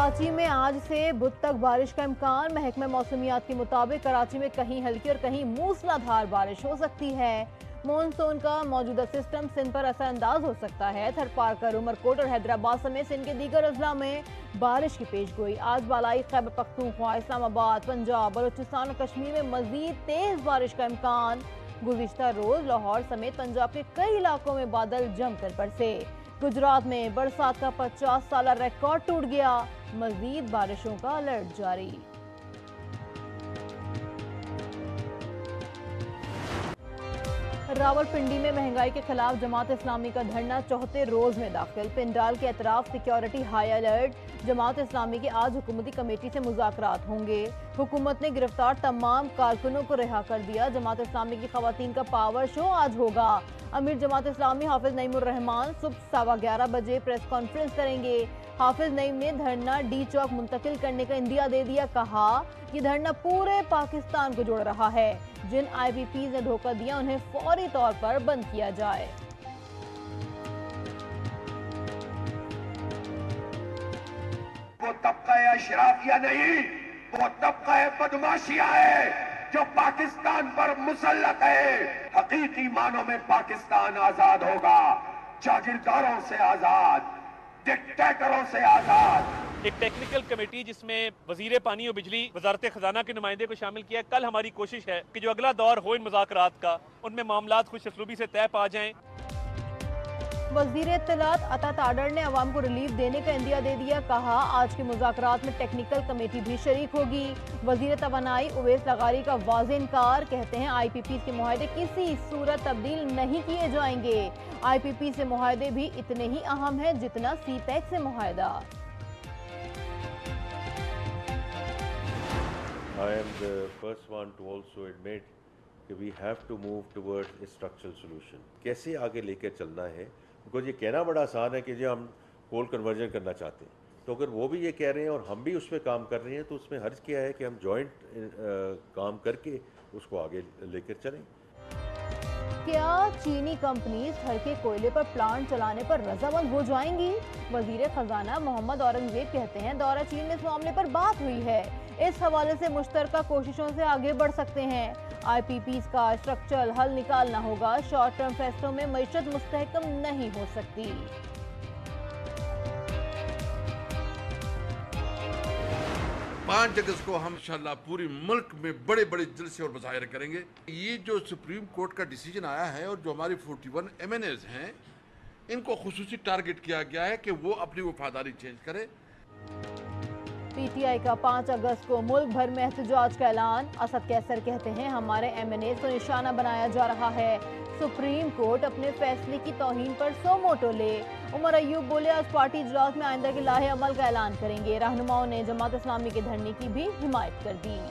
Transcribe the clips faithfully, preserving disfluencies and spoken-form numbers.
कराची में आज से बुध तक बारिश का इम्कान। महकमे मौसमियात के मुताबिक कराची में कहीं हल्की और कहीं मूसलाधार बारिश हो सकती है। मॉनसून का मौजूदा सिस्टम सिंध पर असरअंदाज हो सकता है। थरपारकर, उमरकोट और हैदराबाद समेत सिंध के दीगर अजला में बारिश की पेशगोई। आज बालाई खैबर पख्तूनख्वा, इस्लामाबाद, पंजाब, बलूचिस्तान और कश्मीर में मजीद तेज बारिश का इम्कान। गुज़िश्ता रोज लाहौर समेत पंजाब के कई इलाकों में बादल जमकर बरसे। गुजरात में बरसात का पचास साल रिकॉर्ड टूट गया। मजीद बारिशों का अलर्ट जारी। रावलपिंडी में महंगाई के खिलाफ जमात इस्लामी का धरना चौथे रोज में दाखिल। पिंडाल के अतराफ security high alert. Jamaat Islami की आज हुकूमती कमेटी से मुज़ाकरात होंगे। हुकूमत ने गिरफ्तार तमाम कारकुनों को रिहा कर दिया। जमात इस्लामी की खवातीन का पावर शो आज होगा। अमीर जमात इस्लामी हाफिज नईमुर रहमान सुबह सवा ग्यारह बजे प्रेस कॉन्फ्रेंस करेंगे। हाफिज नईम ने धरना डी चौक मुंतकिल करने का इंदिया दे दिया। कहा कि धरना पूरे पाकिस्तान को जोड़ रहा है। जिन आई पी पी ने धोखा दिया उन्हें फौरी तौर पर बंद किया जाए। वो तबका अशराफिया नहीं, वो तबका बदमाशिया है जो पाकिस्तान पर मुसल्लत है। हकीकी मानों में पाकिस्तान आजाद होगा, जागीरदारों से आजाद, डिक्टेटरों से आजाद। एक टेक्निकल कमेटी जिसमें वजीर पानी और बिजली, वजारत खजाना के नुमाइंदे को शामिल किया। कल हमारी कोशिश है कि जो अगला दौर हो इन मुज़ाकरात का, उनमें मामलात खुश असलूबी से तय पा जाएं। वजीर इत्तलात अता ताडर ने अवाम को रिलीफ देने का इंदिया दे दिया। कहा आज के मुज़ाकरात में टेक्निकल कमेटी भी शरीक होगी। वजीर तवानाई उवैस लगारी का वाज़ेह इनकार। कहते हैं आई पी पी के मुआहदे किसी सूरत तब्दील नहीं किए जाएंगे। आई पी पी से मुआहदे भी इतने ही अहम है जितना सी पैक से मुआहदा। I am the first one to also admit कि we have to move towards a structural solution. कैसे आगे लेकर चलना है, बिकॉज ये कहना बड़ा आसान है कि जो हम कोल कन्वर्जन करना चाहते हैं, तो अगर वो भी ये कह रहे हैं और हम भी उस पर काम कर रहे हैं तो उसमें हर्ज क्या है कि हम जॉइंट काम करके उसको आगे लेकर चलें। क्या चीनी कंपनीज हर के कोयले पर प्लांट चलाने पर रजामंद हो जाएंगी? वजीर खजाना मोहम्मद औरंगजेब कहते हैं दौरा चीन में इस मामले पर बात हुई है। इस हवाले से मुश्तरका कोशिशों से आगे बढ़ सकते हैं। आई पी पी का स्ट्रक्चरल हल निकालना होगा। शॉर्ट टर्म फैसलों में मईशत मुस्तहकम नहीं हो सकती। पाँच अगस्त को हम इंशाल्लाह पूरी मुल्क में बड़े बड़े जलसे और मुजाहिरे करेंगे। ये जो सुप्रीम कोर्ट का डिसीजन आया है और जो हमारी इकतालीस एम एन एज़ हैं, इनको खुसूसी टारगेट किया गया है कि वो अपनी वफादारी चेंज करें। पी टी आई का पाँच अगस्त को मुल्क भर में एहतजाज का ऐलान। असद कैसर कहते हैं हमारे एम एन ए को निशाना बनाया जा रहा है। सुप्रीम कोर्ट अपने फैसले की तौहीन पर सो मोटो ले। उमर अयूब बोले आज पार्टी इजलास में आइंदा के लाहे अमल का ऐलान करेंगे। रहनुमाओं ने जमात इस्लामी के धरने की भी हिमायत कर दी।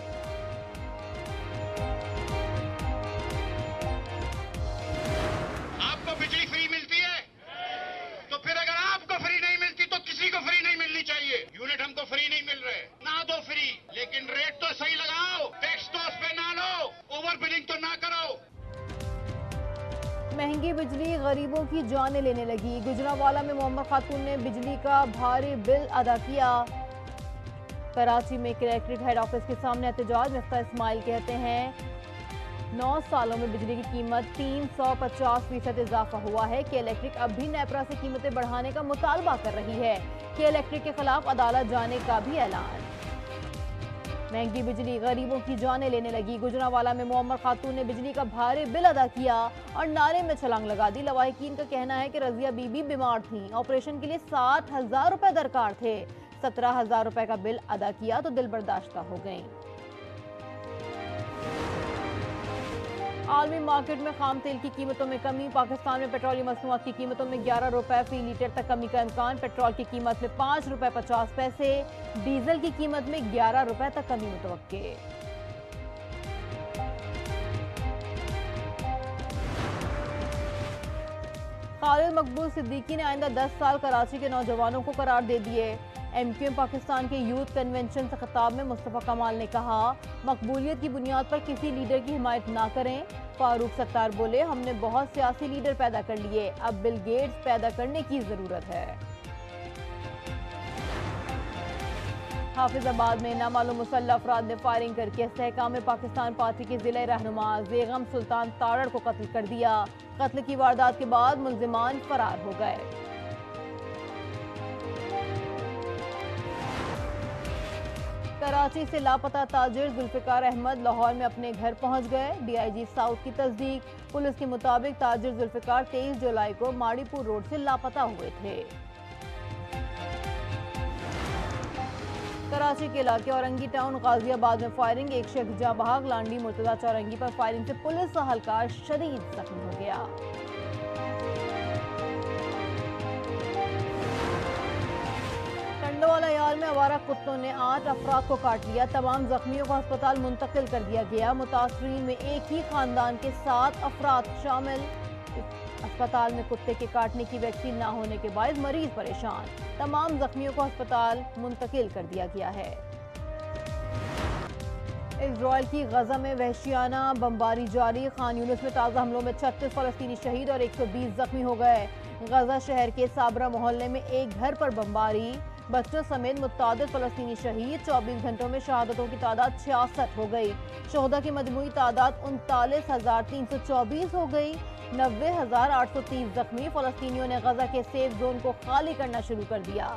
आपको बिजली फ्री मिलती है, तो फिर अगर आपको फ्री नहीं मिलती तो किसी को फ्री नहीं मिलनी चाहिए। यूनिट हमको फ्री नहीं मिल रहे, ना दो फ्री, लेकिन रेट तो सही लगाओ, टैक्स तो उस पे ना लो, ओवर बिलिंग तो ना करो। महंगी बिजली गरीबों की जानें लेने लगी। गुजरांवाला में मोहम्मद खातून ने बिजली का भारी बिल अदा किया। कराची में कलेक्ट्रेट हेड ऑफिस के सामने एहतजाज। मिफ्ता इस्माइल कहते हैं नौ सालों में बिजली की कीमत तीन सौ पचास फीसद इजाफा हुआ है कि इलेक्ट्रिक अब भी नेपरा से कीमतें बढ़ाने का मुतालबा कर रही है कि इलेक्ट्रिक के खिलाफ अदालत जाने का भी ऐलान। महंगी बिजली गरीबों की जानें लेने लगी। गुजरांवाला में मोहम्मद खातून ने बिजली का भारी बिल अदा किया और नाले में छलांग लगा दी। लवाहिकीन का कहना है कि रजिया बीबी बीमार थी, ऑपरेशन के लिए साठ हजार रुपए दरकार थे। सत्रह हजार रुपए का बिल अदा किया तो दिल बर्दाश्ता हो गई। आलमी मार्केट में खाम तेल की कीमतों में कमी। पाकिस्तान में पेट्रोलियम मसनूआत की कीमतों में ग्यारह रुपए फी लीटर तक कमी का इम्कान। पेट्रोल की कीमत में पाँच रुपए पचास पैसे, डीजल की कीमत में ग्यारह रुपए तक कमी मुतवक्के। खालिद मकबूल सिद्दीकी ने आइंदा दस साल कराची के नौजवानों को करार दे दिए। एम क्यू एम पाकिस्तान के यूथ कन्वेंशन से खिताब में मुस्तफ़ा कमाल ने कहा मकबूलियत की बुनियाद पर किसी लीडर की हिमायत ना करें। फारूक सत्तार बोले हमने बहुत सियासी लीडर पैदा कर लिए, अब बिल गेट्स पैदा करने की जरूरत है। हाफिजाबाद में नामालूम मुसल्लह अफराद ने फायरिंग करके इस्तेहकाम पाकिस्तान पार्टी के जिले रहनुमा बेगम सुल्तान तारड़ को कत्ल कर दिया। कत्ल की वारदात के बाद मुल्जिमान फरार हो गए। कराची से लापता ताजिर जुल्फिकार अहमद लाहौर में अपने घर पहुंच गए। डीआईजी साउथ की तस्दीक, पुलिस के मुताबिक ताजिर जुल्फिकार तेईस जुलाई को माड़ीपुर रोड से लापता हुए थे। कराची के इलाके औरंगी टाउन गाजियाबाद में फायरिंग, एक शख्स जाँ बहक लांडी मुर्तजा चौरंगी पर फायरिंग से पुलिस एहलकार शदीद जख्मी हो गया। टंडोवाला याल में आवारा कुत्तों ने आठ अफराद को काट लिया। तमाम जख्मियों को अस्पताल मुंतकिल कर दिया गया। मुतासरीन में एक ही खानदान के सात अफराद शामिल। अस्पताल में कुत्ते के काटने की वैक्सीन न होने के बाद मरीज परेशान। तमाम जख्मियों को अस्पताल मुंतकिल कर दिया गया है। इजराइल की गजा में वहशियाना बमबारी जारी। खान यूनिस में ताज़ा हमलों में छत्तीस फलस्तीनी शहीद और एक सौ बीस जख्मी हो गए। गजा शहर के साबरा मोहल्ले में एक घर पर बमबारी, बच्चों समेत मुतादिद फलस्तीनी शहीद। चौबीस घंटों में शहादतों की तादाद छियासठ हो गई। शोहदा की मजमूई तादाद उनतालीस हजार तीन सौ चौबीस हो गई। नब्बे हजार आठ सौ तीस जख्मी। फलस्तीनियों ने गजा के सेफ जोन को खाली करना शुरू कर दिया।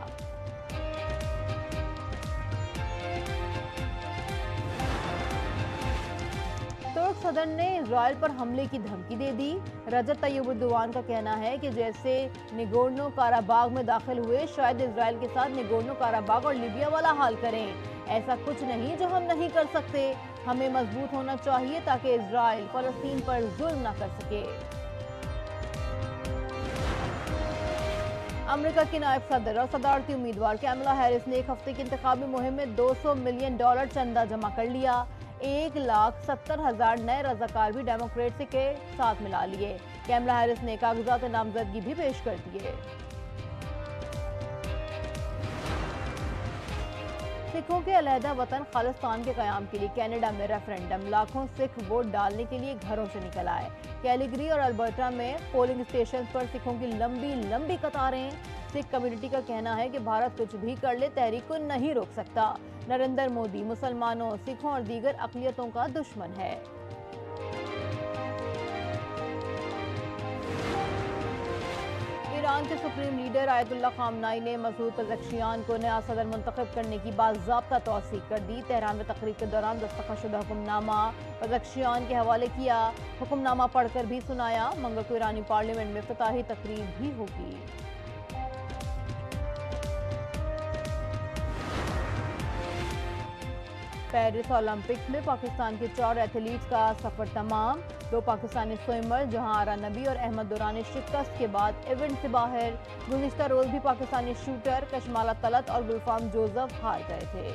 तुर्क सदर ने इजराइल पर हमले की धमकी दे दी। रजब तय्यब एर्दोगान का कहना है कि जैसे निगोर्नो काराबाग में दाखिल हुए, शायद इजराइल के साथ निगोर्नो काराबाग और लीबिया वाला हाल करें। ऐसा कुछ नहीं जो हम नहीं कर सकते। हमें मजबूत होना चाहिए ताकि इजराइल फलस्तीन पर जुल्म न कर सके। अमेरिका की नायब सदर और सदारती उम्मीदवार कैमला हैरिस ने एक हफ्ते की इंतखाबी मुहिम में दो सौ मिलियन डॉलर चंदा जमा कर लिया। एक लाख सत्तर हजार नए रजाकार भी डेमोक्रेट के साथ मिला लिए। कैमला हैरिस ने कागजात नामजदगी भी पेश कर दिए। सिखों के अलहदा वतन खालिस्तान के कयाम के लिए कनाडा में रेफरेंडम। लाखों सिख वोट डालने के लिए घरों से निकल आए। कैलिगरी और अल्बर्टा में पोलिंग स्टेशन पर सिखों की लंबी लंबी कतारें। सिख कम्युनिटी का कहना है कि भारत कुछ भी कर ले, तहरीक को नहीं रोक सकता। नरेंद्र मोदी मुसलमानों, सिखों और दीगर अक़लियतों का दुश्मन है। ईरान के सुप्रीम लीडर आयतुल्लाह खामनाई ने मसूद पज़ेश्कियान को नया सदर मुंतखब करने की बाज़ाब्ता तौसीक कर दी। तेहरान में तकरीब के दौरान दस्तखतशुदा हुक्मनामा पज़ेश्कियान के हवाले किया। हुक्मनामा पढ़कर भी सुनाया। मंगल को ईरानी पार्लियामेंट में इफ्तिताही तकरीब भी होगी। पेरिस ओलंपिक्स में पाकिस्तान के चार एथलीट्स का सफर तमाम। दो पाकिस्तानी स्विमर जहां आरा नबी और अहमद दुरानी शिकस्त के बाद इवेंट से बाहर। गुज़िश्ता रोज भी पाकिस्तानी शूटर कशमाला तलत और गुलफाम जोसेफ हार गए थे।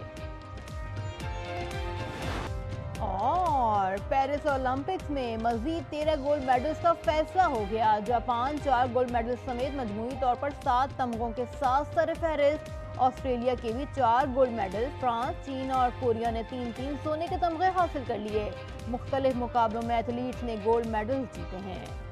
और पेरिस ओलंपिक्स में मजीद तेरह गोल्ड मेडल्स का फैसला हो गया। जापान चार गोल्ड मेडल्स समेत मजमूई तौर पर सात तमगों के साथ सरफहरिस्त। ऑस्ट्रेलिया के भी चार गोल्ड मेडल। फ्रांस, चीन और कोरिया ने तीन तीन सोने के तमगे हासिल कर लिए। मुख्तलिफ मुकाबलों में एथलीट्स ने गोल्ड मेडल्स जीते हैं।